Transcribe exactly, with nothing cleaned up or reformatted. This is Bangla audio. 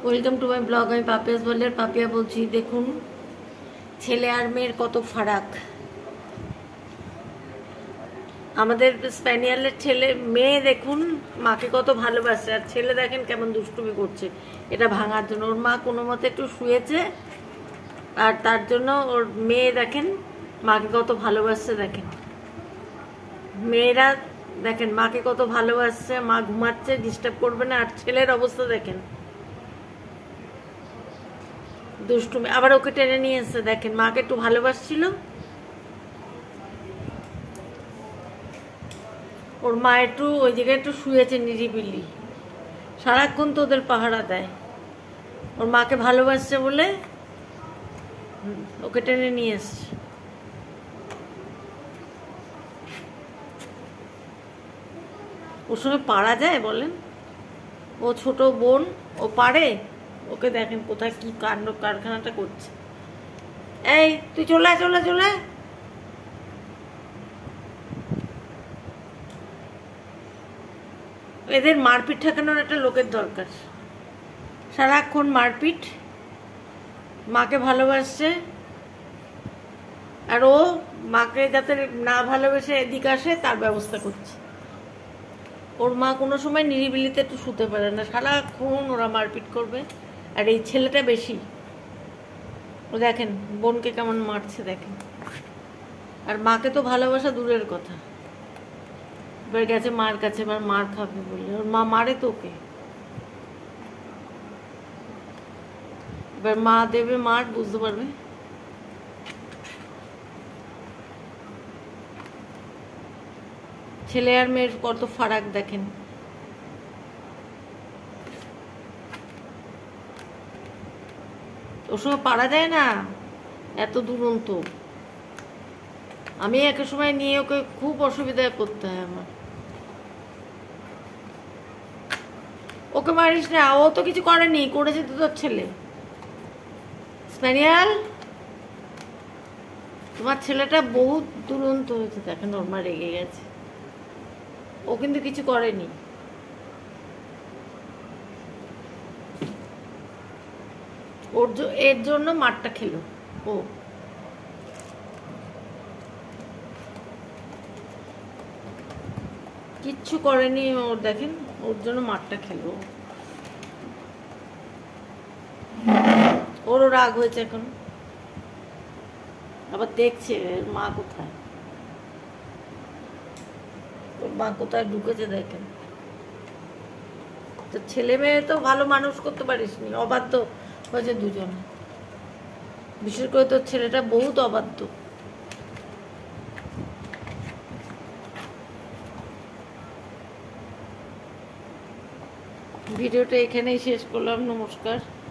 Welcome to my blog. আমি পাপিয়াস বলের পাপিয়া বলছি। দেখুন ছেলে আর মেয়ের কত ফারাক। আমাদের স্প্যানিয়ালের ছেলে মেয়ে দেখুন মাকে কত ভালোবাসে, আর ছেলে দেখেন কেমন দুষ্টুমি করছে এটা ভাঙার জন্য। ওর মা কোনো মতে একটু শুয়েছে আর তার জন্য ওর মেয়ে দেখেন মাকে কত ভালোবাসছে। দেখেন মেয়েরা দেখেন মাকে কত ভালোবাসছে, মা ঘুমাচ্ছে ডিস্টার্ব করবে না। আর ছেলের অবস্থা দেখেন দুষ্টুমি, আবার ওকে টেনে নিয়ে এসছে। দেখেন মাকে একটু ভালোবাসছিল, ওর মা একটু ওই জায়গায় একটু শুয়েছে নিরিবিলি, সারাক্ষণ তো ওদের পাহারা দেয়। ওর মাকে ভালোবাসছে বলে ওকে টেনে নিয়ে এসছে। ওর সঙ্গে পারা যায় বলেন? ও ছোট বোন, ও পারে? ওকে দেখেন কোথায় কি কাণ্ড কারখানাটা করছে। এই তুই চলে চলে চলে এদের মারপিট ঠেকানোর একটা লোকের দরকার। সারাক্ষণ মারপিট, মাকে ভালোবাসছে আর ও মাকে যাতে না ভালোবেসে এদিকে আসে তার ব্যবস্থা করছে। ওর মা কোনো সময় নিরিবিলিতে একটু শুতে পারে না, সারাক্ষণ ওরা মারপিট করবে। আর এই ছেলেটা বেশি, ও দেখেন বোনকে কেমন মারছে দেখেন। আর মাকে তো ভালোবাসা দূরের কথা, এবার গেছে মার কাছে, এবার মার খাবে বলে। ওর মা মারে তো ওকে, এবার মা দেবে মার, বুঝতে পারবে। ছেলে আর মেয়ের কত ফারাক দেখেন। ওর সঙ্গে পারা যায় না, এত দুরন্ত। আমি এক সময় নিয়ে ওকে খুব অসুবিধায় পড়তে হয় আমার। ওকে মারিস না, ও তো কিছু করেনি, করেছে তো তোর ছেলে। স্প্যানিয়াল, তোমার ছেলেটা বহুত দুরন্ত হয়েছে দেখেন। ওর মা রেগে গেছে, ও কিন্তু কিছু করেনি। ওর এর জন্য মারটা খেলো ও। কিচ্ছু করেনি ওর, দেখেন ওর জন্য মারটা খেলো। ওরও রাগ হয়েছে এখন, আবার দেখছে মা কোথায়, ওর মা কোথায় ঢুকেছে দেখেন। তো ছেলে মেয়ে তো ভালো মানুষ করতে পারিস নি, অবাধ্য হয়েছে দুজনে। বিশেষ করে তোর ছেলেটা বহুত অবাধ্য। ভিডিওটা এখানেই শেষ করলাম, নমস্কার।